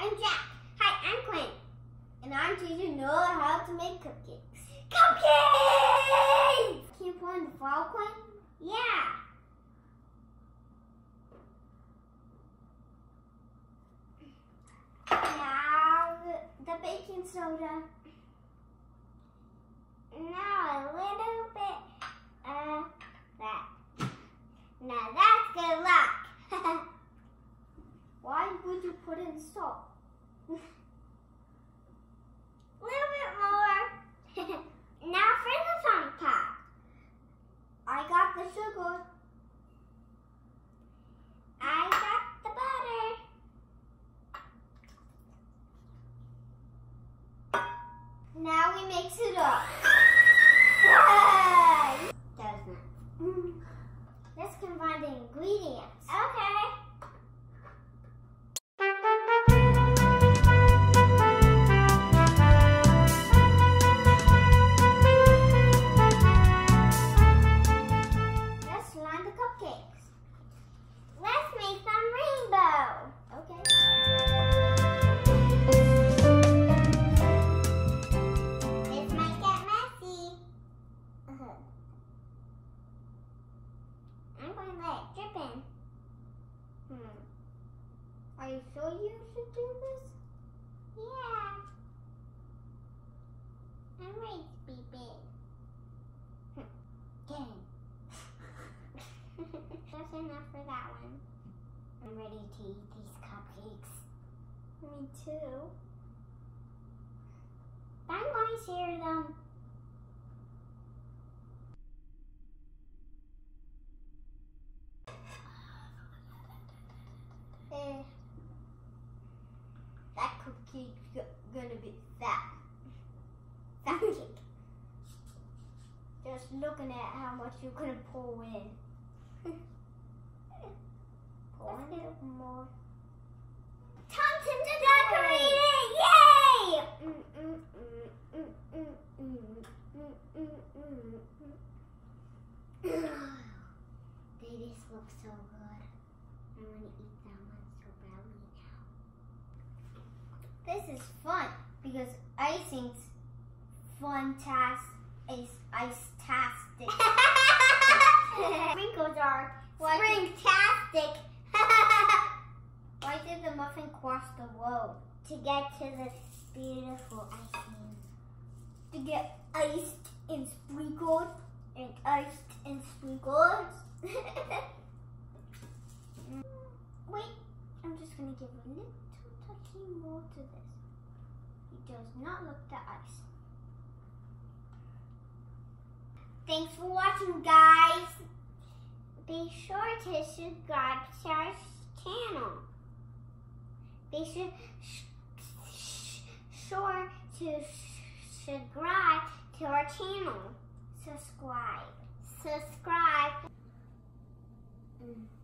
I'm Jack. Hi, I'm Quinn. And I'm teaching you know how to make cupcakes. Cupcakes! Can you pour in the flour, Quinn? Yeah. Now the baking soda. Now a little bit of that. Now that's good luck. Why would you put in salt? A little bit more. Now for the fun part. I got the sugar. I got the butter. Now we mix it up. Doesn't. Let's combine the ingredients. Okay. Let's line the cupcakes. Let's make some rainbow. Okay. This might get messy. I'm going to let it drip in. Are you sure you should do this? Yeah. I'm ready to be big. Dang. That's enough for that one. I'm ready to eat these cupcakes. Me too. I'm going to share them. That cookie's gonna be fat. Fat cake. Just looking at how much you're gonna pour in. Pour in a little more. Time to decorate it! Yay! They just look so good. I want to eat that one so badly now. This is fun because icing's ice-tastic. Sprinkles are Springtastic! Why did the muffin cross the road? To get to this beautiful icing. To get iced and sprinkled and iced and sprinkled. Wait, I'm just gonna give a little touchy more to this. It does not look the ice. Thanks for watching, guys. Be sure to subscribe to our channel. Be sure to subscribe to our channel. Subscribe.